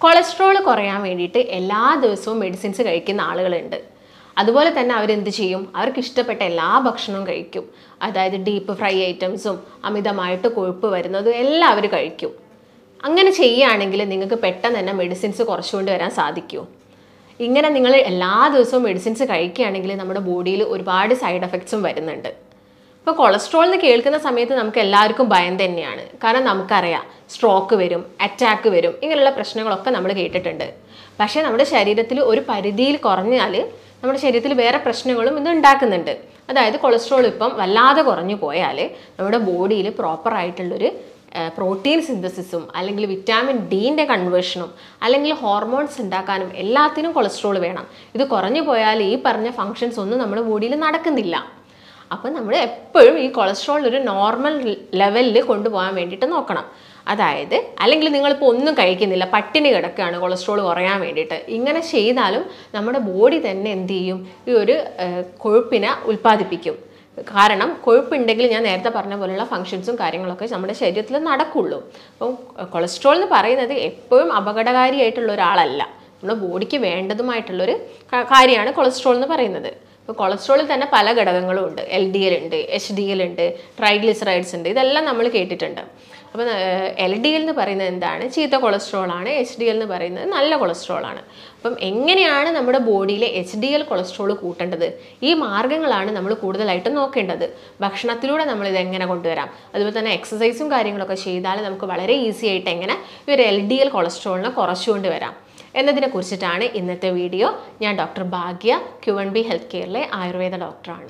Cholesterol കുറയാൻ വേണ്ടിയിട്ട് എല്ലാ ദിവസവും മെഡിസിൻസ് കഴിക്കുന്ന ആളുകളുണ്ട്. അതുപോലെ തന്നെ അവരെന്ത് ചെയ്യും? അവർക്ക് ഇഷ്ടപ്പെട്ട എല്ലാ ഭക്ഷണവും കഴിക്കും. അതായത് ഡീപ്പ് ഫ്രൈ ഐറ്റംസും അമിതമായിട്ട് കൊഴുപ്പ് വരുന്നതും എല്ലാം അവർ കഴിക്കും. അങ്ങനെ ചെയ്യുകയാണെങ്കിൽ നിങ്ങൾക്ക് പെട്ടെന്ന് തന്നെ മെഡിസിൻസ് കുറച്ചുകൊണ്ട് വരാൻ സാധിക്കുമോ? ഇങ്ങനെ നിങ്ങൾ എല്ലാ ദിവസവും മെഡിസിൻസ് കഴിക്കുകയാണെങ്കിൽ നമ്മുടെ ബോഡിയിൽ ഒരുപാട് സൈഡ് എഫക്ട്സും വരുന്നുണ്ട്. ഇപ്പോൾ കൊളസ്ട്രോൾ എന്ന് കേൾക്കുന്ന സമയത്ത് നമുക്ക് എല്ലാവർക്കും ഭയം തന്നെയാണ്. കാരണം നമുക്കറിയാം സ്ട്രോക്ക് വരും, അറ്റാക്ക് വരും, ഇങ്ങനെയുള്ള പ്രശ്നങ്ങളൊക്കെ നമ്മൾ കേട്ടിട്ടുണ്ട്. പക്ഷേ നമ്മുടെ ശരീരത്തിൽ ഒരു പരിധിയിൽ കുറഞ്ഞാൽ നമ്മുടെ ശരീരത്തിൽ വേറെ പ്രശ്നങ്ങളും ഇത് ഉണ്ടാക്കുന്നുണ്ട്. അതായത് കൊളസ്ട്രോൾ ഇപ്പം വല്ലാതെ കുറഞ്ഞു പോയാൽ നമ്മുടെ ബോഡിയിൽ പ്രോപ്പറായിട്ടുള്ളൊരു പ്രോട്ടീൻ സിന്തസിസും അല്ലെങ്കിൽ വിറ്റാമിൻ ഡിൻ്റെ കൺവേർഷനും അല്ലെങ്കിൽ ഹോർമോൺസ് ഉണ്ടാക്കാനും എല്ലാത്തിനും കൊളസ്ട്രോൾ വേണം. ഇത് കുറഞ്ഞു പോയാൽ ഈ പറഞ്ഞ ഫങ്ഷൻസ് ഒന്നും നമ്മുടെ ബോഡിയിൽ നടക്കുന്നില്ല. അപ്പം നമ്മൾ എപ്പോഴും ഈ കൊളസ്ട്രോൾ ഒരു നോർമൽ ലെവലിൽ കൊണ്ടുപോകാൻ വേണ്ടിയിട്ട് നോക്കണം. അതായത് അല്ലെങ്കിൽ നിങ്ങളിപ്പോൾ ഒന്നും കഴിക്കുന്നില്ല, പട്ടിണി കിടക്കുകയാണ് കൊളസ്ട്രോൾ കുറയാൻ വേണ്ടിയിട്ട്. ഇങ്ങനെ ചെയ്താലും നമ്മുടെ ബോഡി തന്നെ എന്ത് ചെയ്യും? ഈ ഒരു കൊഴുപ്പിനെ ഉൽപ്പാദിപ്പിക്കും. കാരണം കൊഴുപ്പുണ്ടെങ്കിൽ ഞാൻ നേരത്തെ പറഞ്ഞ പോലെയുള്ള ഫങ്ഷൻസും കാര്യങ്ങളൊക്കെ നമ്മുടെ ശരീരത്തിൽ നടക്കുള്ളൂ. അപ്പം കൊളസ്ട്രോൾ എന്ന് പറയുന്നത് എപ്പോഴും അപകടകാരിയായിട്ടുള്ള ഒരാളല്ല, നമ്മുടെ ബോഡിക്ക് വേണ്ടതുമായിട്ടുള്ളൊരു കാര്യമാണ് കൊളസ്ട്രോൾ എന്ന് പറയുന്നത്. ഇപ്പോൾ കൊളസ്ട്രോളിൽ തന്നെ പല ഘടകങ്ങളും ഉണ്ട്. LDL ഉണ്ട്, HDL ഉണ്ട്, ട്രൈഗ്ലിസറൈഡ്സ് ഉണ്ട്. ഇതെല്ലാം നമ്മൾ കേട്ടിട്ടുണ്ട്. അപ്പോൾ LDL എന്ന് പറയുന്നത് എന്താണ്? ചീത്ത കൊളസ്ട്രോളാണ്. HDL എന്ന് പറയുന്നത് നല്ല കൊളസ്ട്രോളാണ്. അപ്പം എങ്ങനെയാണ് നമ്മുടെ ബോഡിയിലെ HDL കൊളസ്ട്രോൾ കൂട്ടേണ്ടത്? ഈ മാർഗ്ഗങ്ങളാണ് നമ്മൾ കൂടുതലായിട്ടും നോക്കേണ്ടത്. ഭക്ഷണത്തിലൂടെ നമ്മളിത് എങ്ങനെ കൊണ്ടുവരാം, അതുപോലെ തന്നെ എക്സസൈസും കാര്യങ്ങളൊക്കെ ചെയ്താൽ നമുക്ക് വളരെ ഈസി ആയിട്ട് എങ്ങനെ ഈ ഒരു LDL കൊളസ്ട്രോളിനെ കുറച്ചുകൊണ്ട് വരാം എന്നതിനെ കുറിച്ചിട്ടാണ് ഇന്നത്തെ വീഡിയോ. ഞാൻ ഡോക്ടർ ഭാഗ്യ, Q1B ഹെൽത്ത് കെയറിലെ ആയുർവേദ ഡോക്ടറാണ്.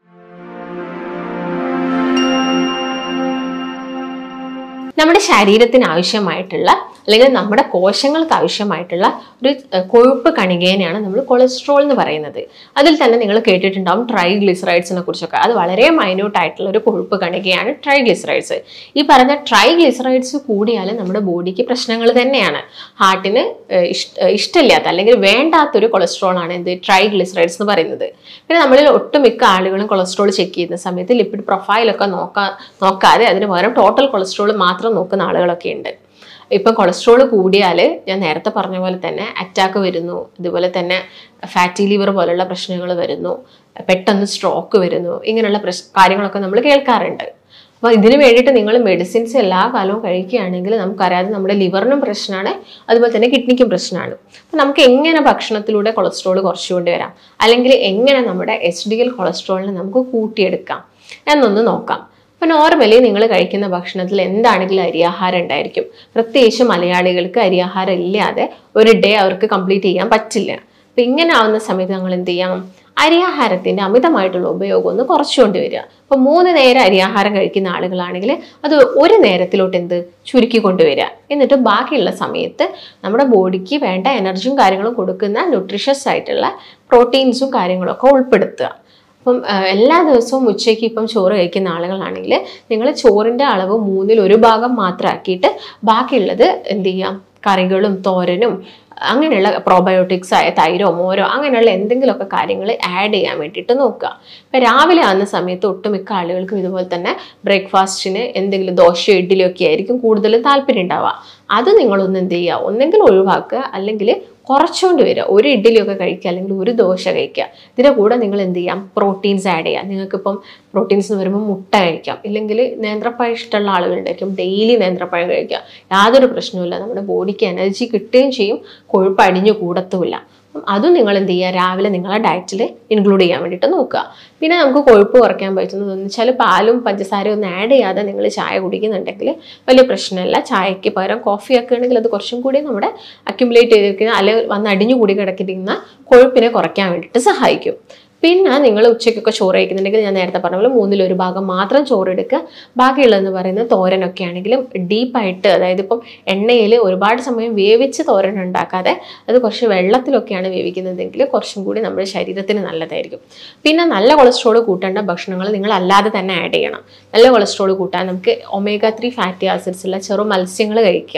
നമ്മുടെ ശരീരത്തിന് ആവശ്യമായിട്ടുള്ള അല്ലെങ്കിൽ നമ്മുടെ കോശങ്ങൾക്ക് ആവശ്യമായിട്ടുള്ള ഒരു കൊഴുപ്പ് കണികേനെയാണ് നമ്മൾ കൊളസ്ട്രോൾ എന്ന് പറയുന്നത്. അതിൽ തന്നെ നിങ്ങൾ കേട്ടിട്ടുണ്ടാവും ട്രൈഗ്ലിസറൈഡ്സിനെ കുറിച്ചൊക്കെ. അത് വളരെ മൈന്യൂട്ട് ആയിട്ടുള്ള ഒരു കൊഴുപ്പ് കണികയാണ് ട്രൈഗ്ലിസറൈഡ്സ്. ഈ പറഞ്ഞ ട്രൈഗ്ലിസറൈഡ്സ് കൂടിയാൽ നമ്മുടെ ബോഡിക്ക് പ്രശ്നങ്ങൾ തന്നെയാണ്. ഹാർട്ടിന് ഇഷ്ടമില്ലാത്ത അല്ലെങ്കിൽ വേണ്ടാത്തൊരു കൊളസ്ട്രോൾ ആണ് എന്ത്? ട്രൈഗ്ലിസറൈഡ്സ് എന്ന് പറയുന്നത്. പിന്നെ നമ്മളിൽ ഒട്ടുമിക്ക ആളുകളും കൊളസ്ട്രോൾ ചെക്ക് ചെയ്യുന്ന സമയത്ത് ലിപ്പിഡ് പ്രൊഫൈലൊക്കെ നോക്കാതെ അതിന് പകരം ടോട്ടൽ കൊളസ്ട്രോൾ മാത്രം നോക്കുന്ന ആളുകളൊക്കെ ഉണ്ട്. ഇപ്പം കൊളസ്ട്രോൾ കൂടിയാൽ ഞാൻ നേരത്തെ പറഞ്ഞ പോലെ തന്നെ അറ്റാക്ക് വരുന്നു, അതുപോലെ തന്നെ ഫാറ്റി ലിവർ പോലുള്ള പ്രശ്നങ്ങൾ വരുന്നു, പെട്ടെന്ന് സ്ട്രോക്ക് വരുന്നു, ഇങ്ങനെയുള്ള കാര്യങ്ങളൊക്കെ നമ്മൾ കേൾക്കാറുണ്ട്. അപ്പോൾ ഇതിന് വേണ്ടിയിട്ട് നിങ്ങൾ മെഡിസിൻസ് എല്ലാ കാലവും കഴിക്കുകയാണെങ്കിൽ നമുക്കറിയാതെ നമ്മുടെ ലിവറിനും പ്രശ്നമാണ്, അതുപോലെ തന്നെ കിഡ്നിക്കും പ്രശ്നമാണ്. അപ്പം നമുക്ക് എങ്ങനെ ഭക്ഷണത്തിലൂടെ കൊളസ്ട്രോൾ കുറച്ചുകൊണ്ട് വരാം, അല്ലെങ്കിൽ എങ്ങനെ നമ്മുടെ HDL കൊളസ്ട്രോളിനെ നമുക്ക് കൂട്ടിയെടുക്കാം എന്നൊന്ന് നോക്കാം. അപ്പോൾ നോർമലി നിങ്ങൾ കഴിക്കുന്ന ഭക്ഷണത്തിൽ എന്താണെങ്കിലും അരിയാഹാരം ഉണ്ടായിരിക്കും. പ്രത്യേകിച്ച് മലയാളികൾക്ക് അരിയാഹാരം ഇല്ലാതെ ഒരു ഡേ അവർക്ക് കംപ്ലീറ്റ് ചെയ്യാൻ പറ്റില്ല. അപ്പം ഇങ്ങനെ ആവുന്ന സമയത്ത് നമ്മൾ എന്ത് ചെയ്യണം? അരിയാഹാരത്തിൻ്റെ അമിതമായിട്ടുള്ള ഉപയോഗം ഒന്ന് കുറച്ചുകൊണ്ട് വരിക. അപ്പോൾ 3 നേരം അരിയാഹാരം കഴിക്കുന്ന ആളുകളാണെങ്കിൽ അത് ഒരു നേരത്തിലോട്ട് ചുരുക്കി കൊണ്ടുവരിക. എന്നിട്ട് ബാക്കിയുള്ള സമയത്ത് നമ്മുടെ ബോഡിക്ക് വേണ്ട എനർജിയും കാര്യങ്ങളും കൊടുക്കുന്ന ന്യൂട്രീഷ്യസ് ആയിട്ടുള്ള പ്രോട്ടീൻസും കാര്യങ്ങളൊക്കെ ഉൾപ്പെടുത്തുക. അപ്പം എല്ലാ ദിവസവും ഉച്ചയ്ക്ക് ഇപ്പം ചോറ് കഴിക്കുന്ന ആളുകളാണെങ്കിൽ നിങ്ങൾ ചോറിൻ്റെ അളവ് 1/3 ഭാഗം മാത്രം ആക്കിയിട്ട് ബാക്കിയുള്ളത് എന്ത് ചെയ്യാം? കറികളും തോരനും അങ്ങനെയുള്ള പ്രോബയോട്ടിക്സ് ആയ തൈരോ മോരോ അങ്ങനെയുള്ള എന്തെങ്കിലുമൊക്കെ കാര്യങ്ങൾ ആഡ് ചെയ്യാൻ വേണ്ടിയിട്ട് നോക്കുക. ഇപ്പം രാവിലെ ആകുന്ന സമയത്ത് ഒട്ടുമിക്ക ആളുകൾക്കും ഇതുപോലെ തന്നെ ബ്രേക്ക്ഫാസ്റ്റിന് എന്തെങ്കിലും ദോശയോ ഇഡ്ഡലിയോ ഒക്കെ ആയിരിക്കും കൂടുതലും താല്പര്യം ഉണ്ടാവുക. അത് നിങ്ങളൊന്ന് എന്ത് ചെയ്യുക? ഒന്നെങ്കിൽ ഒഴിവാക്കുക, അല്ലെങ്കിൽ കുറച്ചുകൊണ്ട് വരിക. ഒരു ഇഡ്ഡലിയൊക്കെ കഴിക്കുക, അല്ലെങ്കിൽ ഒരു ദോശ കഴിക്കുക. ഇതിൻ്റെ കൂടെ നിങ്ങൾ എന്ത് ചെയ്യാം? പ്രോട്ടീൻസ് ആഡ് ചെയ്യാം. നിങ്ങൾക്കിപ്പം പ്രോട്ടീൻസ് എന്ന് പറയുമ്പോൾ മുട്ട കഴിക്കാം, ഇല്ലെങ്കിൽ നേന്ത്രപ്പഴം ഇഷ്ടമുള്ള ആളുകളുണ്ടായിരിക്കും ഡെയിലി നേന്ത്രപ്പഴം കഴിക്കുക. യാതൊരു പ്രശ്നവുമില്ല, നമ്മുടെ ബോഡിക്ക് എനർജി കിട്ടുകയും ചെയ്യും, കൊഴുപ്പ് അടിഞ്ഞു കൂടത്തുമില്ല. അതും നിങ്ങൾ എന്ത് ചെയ്യുക? രാവിലെ നിങ്ങളെ ഡയറ്റിൽ ഇൻക്ലൂഡ് ചെയ്യാൻ വേണ്ടിയിട്ട് നോക്കുക. പിന്നെ നമുക്ക് കൊഴുപ്പ് കുറയ്ക്കാൻ പറ്റുന്നതെന്ന് വെച്ചാൽ പാലും പഞ്ചസാരയും ഒന്നും ആഡ് ചെയ്യാതെ നിങ്ങൾ ചായ കുടിക്കുന്നുണ്ടെങ്കിൽ വലിയ പ്രശ്നമില്ല. ചായക്ക് പകരം കോഫി ഒക്കെ ആണെങ്കിൽ അത് കുറച്ചും കൂടി നമ്മുടെ അക്യുമുലേറ്റ് ചെയ്തിരിക്കുന്ന അല്ലെങ്കിൽ വന്ന് അടിഞ്ഞു കൂടി കിടക്കിയിരിക്കുന്ന കൊഴുപ്പിനെ കുറയ്ക്കാൻ വേണ്ടിയിട്ട് സഹായിക്കും. പിന്നെ നിങ്ങൾ ഉച്ചയ്ക്കൊക്കെ ചോറ് കഴിക്കുന്നുണ്ടെങ്കിൽ ഞാൻ നേരത്തെ പറഞ്ഞ പോലെ 1/3 ഭാഗം മാത്രം ചോറ് എടുക്കുക. ബാക്കിയുള്ളതെന്ന് പറയുന്നത് തോരനൊക്കെ ആണെങ്കിലും ഡീപ്പായിട്ട്, അതായത് ഇപ്പം എണ്ണയിൽ ഒരുപാട് സമയം വേവിച്ച് തോരൻ ഉണ്ടാക്കാതെ അത് കുറച്ച് വെള്ളത്തിലൊക്കെയാണ് വേവിക്കുന്നതെങ്കിൽ കുറച്ചും കൂടി നമ്മുടെ ശരീരത്തിന് നല്ലതായിരിക്കും. പിന്നെ നല്ല കൊളസ്ട്രോൾ കൂട്ടേണ്ട ഭക്ഷണങ്ങൾ നിങ്ങൾ അല്ലാതെ തന്നെ ആഡ് ചെയ്യണം. നല്ല കൊളസ്ട്രോൾ കൂട്ടാൻ നമുക്ക് omega-3 ഫാറ്റി ആസിഡ്സ് ഉള്ള ചെറു മത്സ്യങ്ങൾ കഴിക്കാം.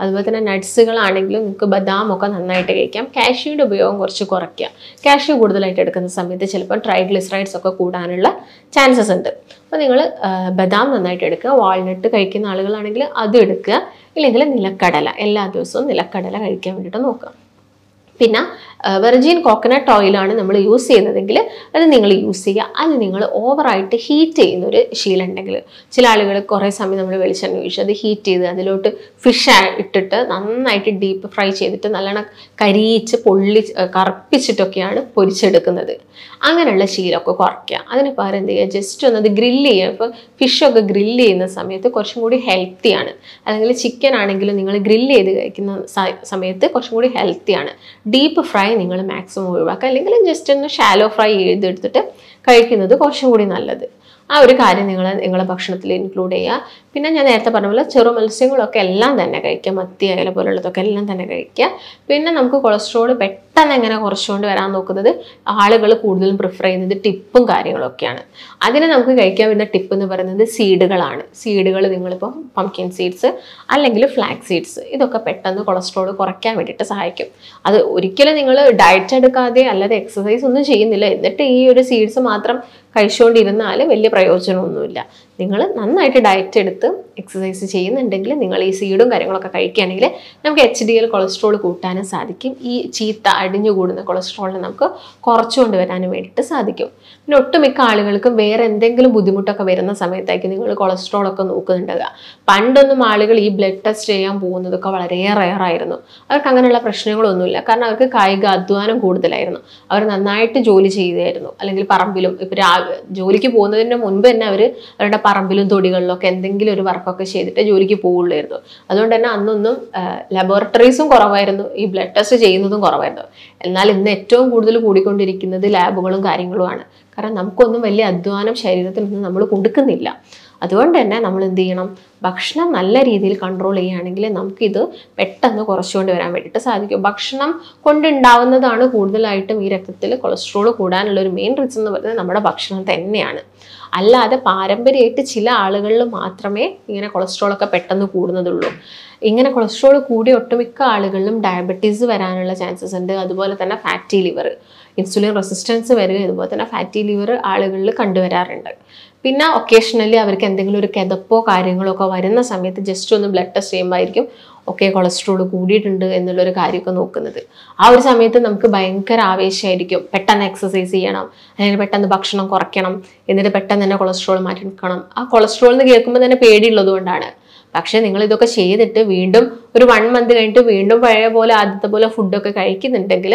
അതുപോലെ തന്നെ നട്ട്സുകളാണെങ്കിലും നിങ്ങൾക്ക് ബദാമൊക്കെ നന്നായിട്ട് കഴിക്കാം. കാഷ്യൂയുടെ ഉപയോഗം കുറച്ച് കുറയ്ക്കുക. കാഷ്യൂ കൂടുതലായിട്ട് എടുക്കുന്ന സമയത്ത് ചിലപ്പോൾ ട്രൈഗ്ലിസറൈഡ്സ് ഒക്കെ കൂടാനുള്ള ചാൻസസ് ഉണ്ട്. അപ്പോൾ നിങ്ങൾ ബദാം നന്നായിട്ട് എടുക്കുക. വാൾനട്ട് കഴിക്കുന്ന ആളുകളാണെങ്കിൽ അത് എടുക്കുക. ഇല്ലെങ്കിൽ നിലക്കടല, എല്ലാ ദിവസവും നിലക്കടല കഴിക്കാൻ വേണ്ടിയിട്ട് നോക്കുക. പിന്നെ വെർജിൻ കോക്കനട്ട് ഓയിലാണ് നമ്മൾ യൂസ് ചെയ്യുന്നതെങ്കിൽ അത് നിങ്ങൾ യൂസ് ചെയ്യുക. അത് നിങ്ങൾ ഓവറായിട്ട് ഹീറ്റ് ചെയ്യുന്ന ഒരു ശീലം ഉണ്ടെങ്കിൽ, ചില ആളുകൾ കുറേ സമയം നമ്മൾ വെളിച്ചെണ്ണ ഒഴിച്ച് അത് ഹീറ്റ് ചെയ്ത് അതിലോട്ട് ഫിഷ് ഇട്ടിട്ട് നന്നായിട്ട് ഡീപ്പ് ഫ്രൈ ചെയ്തിട്ട് നല്ലോണം കരിയിച്ച് കറുപ്പിച്ചിട്ടൊക്കെയാണ് പൊരിച്ചെടുക്കുന്നത്. അങ്ങനെയുള്ള ശീലമൊക്കെ കുറയ്ക്കുക. അതിന് പകരം എന്ത് ചെയ്യുക, ജസ്റ്റ് ഒന്ന് അത് ഗ്രില്ല് ചെയ്യുക. ഇപ്പോൾ ഫിഷൊക്കെ ഗ്രില്ല് ചെയ്യുന്ന സമയത്ത് കുറച്ചും കൂടി ഹെൽത്തിയാണ്. അല്ലെങ്കിൽ ചിക്കൻ ആണെങ്കിലും നിങ്ങൾ ഗ്രില്ല് ചെയ്ത് കഴിക്കുന്ന സമയത്ത് കുറച്ചും കൂടി ഹെൽത്തിയാണ്. ഡീപ്പ് ഫ്രൈ നിങ്ങൾ മാക്സിമം ഒഴിവാക്കുക. അല്ലെങ്കിൽ ജസ്റ്റ് ഒന്ന് ഷാലോ ഫ്രൈ ചെയ്തെടുത്തിട്ട് കഴിക്കുന്നത് കുറച്ചും കൂടി നല്ലത്. ആ ഒരു കാര്യം നിങ്ങളുടെ ഭക്ഷണത്തിൽ ഇൻക്ലൂഡ് ചെയ്യുക. പിന്നെ ഞാൻ നേരത്തെ പറഞ്ഞ പോലെ ചെറു മത്സ്യങ്ങളൊക്കെ എല്ലാം തന്നെ കഴിക്കുക. മത്തി അയല പോലുള്ളതൊക്കെ എല്ലാം തന്നെ കഴിക്കുക. പിന്നെ നമുക്ക് കൊളസ്ട്രോൾ പെട്ടെന്ന് എങ്ങനെ കുറച്ചുകൊണ്ട് വരാൻ നോക്കുന്നത് ആളുകൾ കൂടുതലും പ്രിഫർ ചെയ്യുന്നത് ടിപ്പും കാര്യങ്ങളൊക്കെയാണ്. അതിന് നമുക്ക് കഴിക്കാൻ വരുന്ന ടിപ്പ് എന്ന് പറയുന്നത് സീഡുകളാണ്. സീഡുകൾ നിങ്ങളിപ്പോൾ പംകിൻ സീഡ്സ് അല്ലെങ്കിൽ ഫ്ലാക്സ് സീഡ്സ്, ഇതൊക്കെ പെട്ടെന്ന് കൊളസ്ട്രോൾ കുറയ്ക്കാൻ വേണ്ടിയിട്ട് സഹായിക്കും. അത് ഒരിക്കലും നിങ്ങൾ ഡയറ്റ് എടുക്കാതെ അല്ലാതെ എക്സസൈസ് ഒന്നും ചെയ്യുന്നില്ല എന്നിട്ട് ഈ ഒരു സീഡ്സ് മാത്രം കഴിച്ചുകൊണ്ടിരുന്നാൽ വലിയ പ്രയോജനമൊന്നുമില്ല. നിങ്ങൾ നന്നായിട്ട് ഡയറ്റ് എടുത്ത് എക്സസൈസ് ചെയ്യുന്നുണ്ടെങ്കിൽ നിങ്ങൾ ഈ സീഡും കാര്യങ്ങളൊക്കെ കഴിക്കുകയാണെങ്കിൽ നമുക്ക് HDL കൊളസ്ട്രോൾ കൂട്ടാനും സാധിക്കും. ഈ ചീത്ത അടിഞ്ഞുകൂടുന്ന കൊളസ്ട്രോളിനെ നമുക്ക് കുറച്ചുകൊണ്ട് വരാനും വേണ്ടിയിട്ട് സാധിക്കും. പിന്നെ ഒട്ടുമിക്ക ആളുകൾക്കും വേറെ എന്തെങ്കിലും ബുദ്ധിമുട്ടൊക്കെ വരുന്ന സമയത്തായിരിക്കും നിങ്ങൾ കൊളസ്ട്രോളൊക്കെ നോക്കുന്നുണ്ടാകുക. പണ്ടൊന്നും ആളുകൾ ഈ ബ്ലഡ് ടെസ്റ്റ് ചെയ്യാൻ പോകുന്നതൊക്കെ വളരെ റെയറായിരുന്നു. അവർക്ക് അങ്ങനെയുള്ള പ്രശ്നങ്ങളൊന്നുമില്ല. കാരണം അവർക്ക് കായിക അധ്വാനം കൂടുതലായിരുന്നു. അവർ നന്നായിട്ട് ജോലി ചെയ്യുകയായിരുന്നു. അല്ലെങ്കിൽ പറമ്പിലും ഇപ്പോൾ ജോലിക്ക് പോകുന്നതിന് മുൻപ് തന്നെ അവരുടെ പറമ്പിലും തൊടികളിലൊക്കെ എന്തെങ്കിലും ഒരു വർക്കൊക്കെ ചെയ്തിട്ട് ജോലിക്ക് പോകുള്ളായിരുന്നു. അതുകൊണ്ട് തന്നെ അന്നൊന്നും ലബോറട്ടറീസും കുറവായിരുന്നു, ഈ ബ്ലഡ് ടെസ്റ്റ് ചെയ്യുന്നതും കുറവായിരുന്നു. എന്നാൽ ഇന്ന് ഏറ്റവും കൂടുതൽ കൂടിക്കൊണ്ടിരിക്കുന്നത് ലാബുകളും കാര്യങ്ങളുമാണ്. കാരണം നമുക്കൊന്നും വലിയ അധ്വാനം ശരീരത്തിനൊന്നും നമ്മൾ കൊടുക്കുന്നില്ല. അതുകൊണ്ട് തന്നെ നമ്മൾ എന്ത് ചെയ്യണം, ഭക്ഷണം നല്ല രീതിയിൽ കൺട്രോൾ ചെയ്യുകയാണെങ്കിൽ നമുക്കിത് പെട്ടെന്ന് കുറച്ചുകൊണ്ട് വരാൻ വേണ്ടിയിട്ട് സാധിക്കും. ഭക്ഷണം കൊണ്ടുണ്ടാവുന്നതാണ് കൂടുതലായിട്ടും ഈ രക്തത്തിൽ കൊളസ്ട്രോൾ കൂടാനുള്ള ഒരു മെയിൻ റീസൺ എന്ന് പറയുന്നത് നമ്മുടെ ഭക്ഷണം തന്നെയാണ്. അല്ലാതെ പാരമ്പര്യമായിട്ട് ചില ആളുകളിൽ മാത്രമേ ഇങ്ങനെ കൊളസ്ട്രോളൊക്കെ പെട്ടെന്ന് കൂടുന്നതുള്ളൂ. ഇങ്ങനെ കൊളസ്ട്രോൾ കൂടി ഒട്ടുമിക്ക ആളുകളിലും ഡയബറ്റീസ് വരാനുള്ള ചാൻസസ് ഉണ്ട്. അതുപോലെ തന്നെ ഫാറ്റി ലിവർ, ഇൻസുലിൻ റെസിസ്റ്റൻസ് വരിക, അതുപോലെ തന്നെ ഫാറ്റി ലിവർ ആളുകളിൽ കണ്ടുവരാറുണ്ട്. പിന്നെ ഒക്കേഷണലി അവർക്ക് എന്തെങ്കിലും ഒരു കിതപ്പോ കാര്യങ്ങളോ ഒക്കെ വരുന്ന സമയത്ത് ജസ്റ്റ് ഒന്ന് ബ്ലഡ് ടെസ്റ്റ് ചെയ്യുമ്പോഴായിരിക്കും ഓക്കെ കൊളസ്ട്രോൾ കൂടിയിട്ടുണ്ട് എന്നുള്ളൊരു കാര്യമൊക്കെ നോക്കുന്നത്. ആ ഒരു സമയത്ത് നമുക്ക് ഭയങ്കര ആവേശമായിരിക്കും, പെട്ടെന്ന് എക്സസൈസ് ചെയ്യണം, അല്ലെങ്കിൽ പെട്ടെന്ന് ഭക്ഷണം കുറയ്ക്കണം, എന്നിട്ട് പെട്ടെന്ന് തന്നെ കൊളസ്ട്രോൾ മാറ്റി നിൽക്കണം. ആ കൊളസ്ട്രോൾ എന്ന് കേൾക്കുമ്പോൾ തന്നെ പേടിയുള്ളത് കൊണ്ടാണ്. പക്ഷെ നിങ്ങൾ ഇതൊക്കെ ചെയ്തിട്ട് വീണ്ടും ഒരു 1 മന്ത് കഴിഞ്ഞിട്ട് വീണ്ടും പഴയ പോലെ ആദ്യത്തെ പോലെ ഫുഡൊക്കെ കഴിക്കുന്നുണ്ടെങ്കിൽ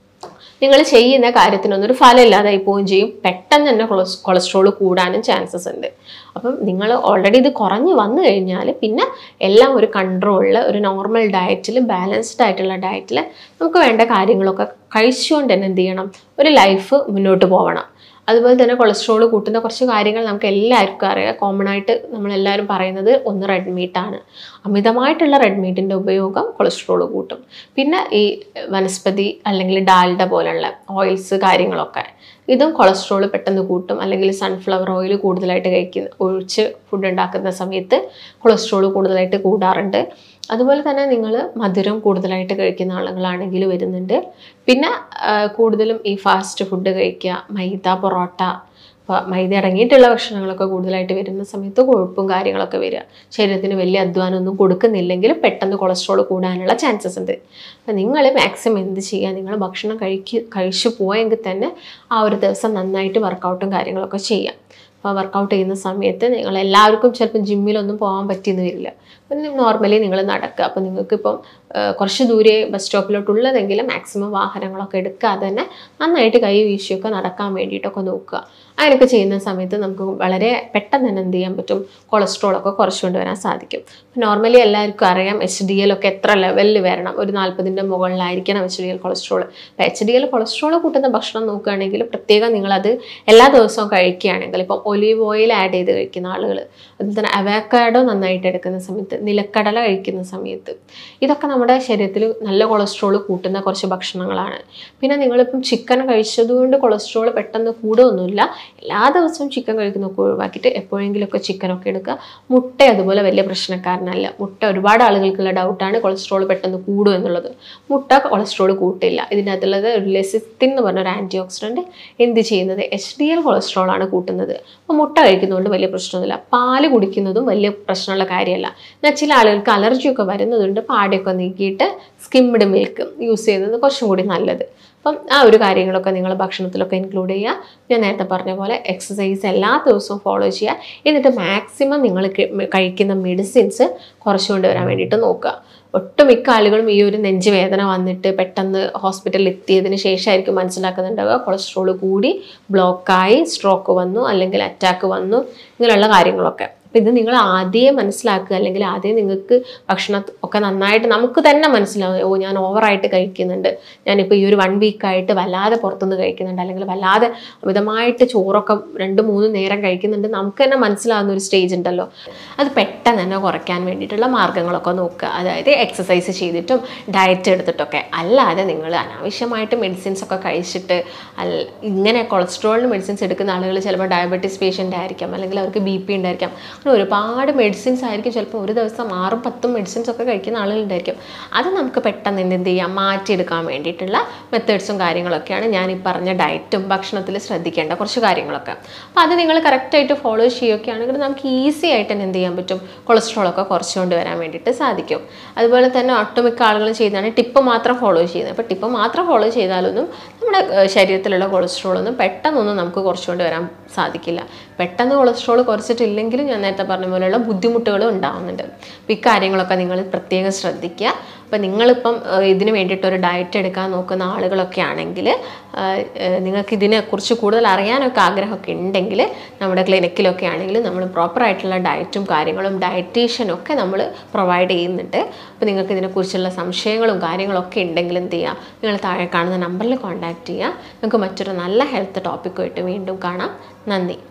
നിങ്ങൾ ചെയ്യുന്ന കാര്യത്തിനൊന്നൊരു ഫലമില്ലാതായി പോവുകയും ചെയ്യും. പെട്ടെന്ന് തന്നെ കൊളസ്ട്രോൾ കൂടാനും ചാൻസസ് ഉണ്ട്. അപ്പം നിങ്ങൾ ഓൾറെഡി ഇത് കുറഞ്ഞ് വന്നു കഴിഞ്ഞാൽ പിന്നെ എല്ലാം ഒരു കൺട്രോളിൽ, ഒരു നോർമൽ ഡയറ്റിൽ, ബാലൻസ്ഡ് ആയിട്ടുള്ള ഡയറ്റിൽ നമുക്ക് വേണ്ട കാര്യങ്ങളൊക്കെ കഴിച്ചുകൊണ്ട് തന്നെ എന്ത് ചെയ്യണം, ഒരു ലൈഫ് മുന്നോട്ട് പോകണം. അതുപോലെ തന്നെ കൊളസ്ട്രോൾ കൂട്ടുന്ന കുറച്ച് കാര്യങ്ങൾ നമുക്ക് എല്ലാവർക്കും അറിയാം. കോമൺ ആയിട്ട് നമ്മളെല്ലാവരും പറയുന്നത് ഒന്ന് റെഡ് മീറ്റാണ്. അമിതമായിട്ടുള്ള റെഡ് മീറ്റിൻ്റെ ഉപയോഗം കൊളസ്ട്രോൾ കൂട്ടും. പിന്നെ ഈ വനസ്പതി അല്ലെങ്കിൽ ഡാൽഡ പോലുള്ള ഓയിൽസ് കാര്യങ്ങളൊക്കെ, ഇതും കൊളസ്ട്രോൾ പെട്ടെന്ന് കൂട്ടും. അല്ലെങ്കിൽ സൺഫ്ലവർ ഓയിൽ കൂടുതലായിട്ട് ഒഴിച്ച് ഫുഡ് ഉണ്ടാക്കുന്ന സമയത്ത് കൊളസ്ട്രോൾ കൂടുതലായിട്ട് കൂടാറുണ്ട്. അതുപോലെ തന്നെ നിങ്ങൾ മധുരം കൂടുതലായിട്ട് കഴിക്കുന്ന ആളുകളാണെങ്കിൽ വരുന്നുണ്ട്. പിന്നെ കൂടുതലും ഈ ഫാസ്റ്റ് ഫുഡ് കഴിക്കുക, മൈദ, പൊറോട്ട, മൈദ അടങ്ങിയിട്ടുള്ള ഭക്ഷണങ്ങളൊക്കെ കൂടുതലായിട്ട് വരുന്ന സമയത്ത് കൊഴുപ്പും കാര്യങ്ങളൊക്കെ വരിക. ശരീരത്തിന് വലിയ അധ്വാനമൊന്നും കൊടുക്കുന്നില്ലെങ്കിൽ പെട്ടെന്ന് കൊളസ്ട്രോൾ കൂടാനുള്ള ചാൻസസ് ഉണ്ട്. അപ്പം നിങ്ങൾ മാക്സിമം എന്ത് ചെയ്യുക, നിങ്ങൾ ഭക്ഷണം കഴിച്ചു പോയെങ്കിൽ തന്നെ ആ ഒരു ദിവസം നന്നായിട്ട് വർക്കൗട്ടും കാര്യങ്ങളൊക്കെ ചെയ്യാം. അപ്പോൾ വർക്കൗട്ട് ചെയ്യുന്ന സമയത്ത് നിങ്ങൾ എല്ലാവർക്കും ചിലപ്പോൾ ജിമ്മിലൊന്നും പോകാൻ പറ്റിയെന്ന് വരില്ല. അപ്പം നോർമലി നിങ്ങൾ നടക്കുക. അപ്പോൾ നിങ്ങൾക്കിപ്പം കുറച്ച് ദൂരെ ബസ് സ്റ്റോപ്പിലോട്ടുള്ളതെങ്കിലും മാക്സിമം വാഹനങ്ങളൊക്കെ എടുക്കാതെ തന്നെ നന്നായിട്ട് കൈ വീശിയൊക്കെ നടക്കാൻ വേണ്ടിയിട്ടൊക്കെ നോക്കുക. അങ്ങനെയൊക്കെ ചെയ്യുന്ന സമയത്ത് നമുക്ക് വളരെ പെട്ടെന്ന് തന്നെ എന്ത് ചെയ്യാൻ പറ്റും, കൊളസ്ട്രോളൊക്കെ കുറച്ചുകൊണ്ട് വരാൻ സാധിക്കും. നോർമലി എല്ലാവർക്കും അറിയാം HDL ഒക്കെ എത്ര ലെവലിൽ വരണം, ഒരു 40ൻ്റെ മുകളിലായിരിക്കണം HDL കൊളസ്ട്രോൾ. അപ്പോൾ HDL കൊളസ്ട്രോൾ കൂട്ടുന്ന ഭക്ഷണം നോക്കുകയാണെങ്കിൽ പ്രത്യേകം നിങ്ങളത് എല്ലാ ദിവസവും കഴിക്കുകയാണെങ്കിൽ, ഇപ്പം ഒലീവ് ഓയിൽ ആഡ് ചെയ്ത് കഴിക്കുന്ന ആളുകൾ, അതുപോലെ തന്നെ അവക്കാഡോ നന്നായിട്ട് എടുക്കുന്ന സമയത്ത് നിലക്കടല കഴിക്കുന്ന സമയത്ത്. ഇതൊക്കെ നമ്മുടെ ശരീരത്തിൽ നല്ല കൊളസ്ട്രോൾ കൂട്ടുന്ന കുറച്ച് ഭക്ഷണങ്ങളാണ്. പിന്നെ നിങ്ങളിപ്പം ചിക്കൻ കഴിച്ചതുകൊണ്ട് കൊളസ്ട്രോൾ പെട്ടെന്ന് കൂടുകയൊന്നുമില്ല. എല്ലാ ദിവസവും ചിക്കൻ കഴിക്കുന്നതൊക്കെ ഒഴിവാക്കിയിട്ട് എപ്പോഴെങ്കിലുമൊക്കെ ചിക്കനൊക്കെ എടുക്കുക. മുട്ട അതുപോലെ വലിയ പ്രശ്നക്കാരനല്ല. മുട്ട ഒരുപാട് ആളുകൾക്കുള്ള ഡൗട്ടാണ് കൊളസ്ട്രോൾ പെട്ടെന്ന് കൂടും എന്നുള്ളത്. മുട്ട കൊളസ്ട്രോൾ കൂട്ടില്ല. ഇതിനകത്തുള്ളത് ലെസിത്തിൻ എന്ന് പറഞ്ഞൊരു ആൻറ്റി ഓക്സിഡൻറ്റ് എന്ത് ചെയ്യുന്നത് HDL കൊളസ്ട്രോളാണ് കൂട്ടുന്നത്. അപ്പോൾ മുട്ട കഴിക്കുന്നതുകൊണ്ട് വലിയ പ്രശ്നമൊന്നുമില്ല. പാല് കുടിക്കുന്നതും വലിയ പ്രശ്നമുള്ള കാര്യമല്ല. എന്നാൽ ചില ആളുകൾക്ക് അലർജിയൊക്കെ വരുന്നതുകൊണ്ട് പാടയൊക്കെ നീക്കിയിട്ട് സ്കിംഡ് മിൽക്ക് യൂസ് ചെയ്യുന്നത് കുറച്ചും കൂടി നല്ലത്. അപ്പം ആ ഒരു കാര്യങ്ങളൊക്കെ നിങ്ങൾ ഭക്ഷണത്തിലൊക്കെ ഇൻക്ലൂഡ് ചെയ്യുക. ഞാൻ നേരത്തെ പറഞ്ഞ പോലെ എക്സസൈസ് എല്ലാ ദിവസവും ഫോളോ ചെയ്യുക. എന്നിട്ട് മാക്സിമം നിങ്ങൾ കഴിക്കുന്ന മെഡിസിൻസ് കുറച്ചുകൊണ്ട് വരാൻ വേണ്ടിയിട്ട് നോക്കുക. ഒട്ടുമിക്ക ആളുകളും ഈ ഒരു നെഞ്ചുവേദന വന്നിട്ട് പെട്ടെന്ന് ഹോസ്പിറ്റലിൽ എത്തിയതിന് ശേഷമായിരിക്കും മനസ്സിലാക്കുന്നുണ്ടാവുക കൊളസ്ട്രോൾ കൂടി, ബ്ലോക്കായി, സ്ട്രോക്ക് വന്നു, അല്ലെങ്കിൽ അറ്റാക്ക് വന്നു, ഇങ്ങനെയുള്ള കാര്യങ്ങളൊക്കെ. അപ്പം ഇത് നിങ്ങൾ ആദ്യം മനസ്സിലാക്കുക. അല്ലെങ്കിൽ ആദ്യം നിങ്ങൾക്ക് ഭക്ഷണം ഒക്കെ നന്നായിട്ട് നമുക്ക് തന്നെ മനസ്സിലാവും, ഞാൻ ഓവറായിട്ട് കഴിക്കുന്നുണ്ട്, ഞാനിപ്പോൾ ഈ ഒരു 1 വീക്കായിട്ട് വല്ലാതെ പുറത്തുനിന്ന് കഴിക്കുന്നുണ്ട്, അല്ലെങ്കിൽ വല്ലാതെ അമിതമായിട്ട് ചോറൊക്കെ 2-3 നേരം കഴിക്കുന്നുണ്ട്, നമുക്ക് തന്നെ മനസ്സിലാവുന്ന ഒരു സ്റ്റേജ് ഉണ്ടല്ലോ. അത് പെട്ടെന്ന് തന്നെ കുറയ്ക്കാൻ വേണ്ടിയിട്ടുള്ള മാർഗ്ഗങ്ങളൊക്കെ നോക്കുക. അതായത് എക്സസൈസ് ചെയ്തിട്ടും ഡയറ്റ് എടുത്തിട്ടൊക്കെ. അല്ലാതെ നിങ്ങൾ അനാവശ്യമായിട്ട് മെഡിസിൻസ് ഒക്കെ കഴിച്ചിട്ട് ഇങ്ങനെ കൊളസ്ട്രോളിന് മെഡിസിൻസ് എടുക്കുന്ന ആളുകൾ ചിലപ്പോൾ ഡയബറ്റീസ് പേഷ്യൻ്റ് ആയിരിക്കാം, അല്ലെങ്കിൽ അവർക്ക് BP ഉണ്ടായിരിക്കാം. അങ്ങനെ ഒരുപാട് മെഡിസിൻസ് ആയിരിക്കും. ചിലപ്പോൾ ഒരു ദിവസം 6-10 മെഡിസിൻസ് ഒക്കെ കഴിക്കുന്ന ആളുകളുണ്ടായിരിക്കും. അത് നമുക്ക് പെട്ടെന്ന് എന്ത് ചെയ്യാം, മാറ്റിയെടുക്കാൻ വേണ്ടിയിട്ടുള്ള മെത്തേഡ്സും കാര്യങ്ങളൊക്കെയാണ് ഞാൻ ഈ പറഞ്ഞ ഡയറ്റും ഭക്ഷണത്തിൽ ശ്രദ്ധിക്കേണ്ട കുറച്ച് കാര്യങ്ങളൊക്കെ. അപ്പോൾ അത് നിങ്ങൾ കറക്റ്റായിട്ട് ഫോളോ ചെയ്യുകയാണെങ്കിൽ നമുക്ക് ഈസി ആയിട്ട് തന്നെ എന്ത് ചെയ്യാൻ പറ്റും, കൊളസ്ട്രോളൊക്കെ കുറച്ചുകൊണ്ട് വരാൻ വേണ്ടിയിട്ട് സാധിക്കും. അതുപോലെ തന്നെ ഒട്ടുമിക്ക ആളുകളും ചെയ്യുന്നതാണ് ടിപ്പ് മാത്രം ഫോളോ ചെയ്യുന്നത്. അപ്പോൾ ടിപ്പ് മാത്രം ഫോളോ ചെയ്താലൊന്നും നമ്മുടെ ശരീരത്തിലുള്ള കൊളസ്ട്രോളൊന്നും പെട്ടെന്നൊന്നും നമുക്ക് കുറച്ചുകൊണ്ട് വരാൻ സാധിക്കില്ല. പെട്ടെന്ന് കൊളസ്ട്രോൾ കുറച്ചിട്ടില്ലെങ്കിലും ഞാൻ നേരത്തെ പറഞ്ഞ പോലെയുള്ള ബുദ്ധിമുട്ടുകളും ഉണ്ടാകുന്നുണ്ട്. അപ്പോൾ ഇക്കാര്യങ്ങളൊക്കെ നിങ്ങൾ പ്രത്യേകം ശ്രദ്ധിക്കുക. അപ്പോൾ നിങ്ങളിപ്പം ഇതിന് വേണ്ടിയിട്ടൊരു ഡയറ്റ് എടുക്കാൻ നോക്കുന്ന ആളുകളൊക്കെ ആണെങ്കിൽ, നിങ്ങൾക്ക് ഇതിനെക്കുറിച്ച് കൂടുതൽ അറിയാനൊക്കെ ആഗ്രഹമൊക്കെ ഉണ്ടെങ്കിൽ നമ്മുടെ ക്ലിനിക്കിലൊക്കെ ആണെങ്കിൽ നമ്മൾ പ്രോപ്പറായിട്ടുള്ള ഡയറ്റും കാര്യങ്ങളും ഡയറ്റീഷ്യനൊക്കെ നമ്മൾ പ്രൊവൈഡ് ചെയ്യുന്നുണ്ട്. അപ്പോൾ നിങ്ങൾക്ക് ഇതിനെക്കുറിച്ചുള്ള സംശയങ്ങളും കാര്യങ്ങളൊക്കെ ഉണ്ടെങ്കിൽ എന്ത് ചെയ്യുക, നിങ്ങൾ താഴെ കാണുന്ന നമ്പറിൽ കോൺടാക്റ്റ് ചെയ്യുക. നിങ്ങൾക്ക് മറ്റൊരു നല്ല ഹെൽത്ത് ടോപ്പിക്കുമായിട്ട് വീണ്ടും കാണാം. നന്ദി.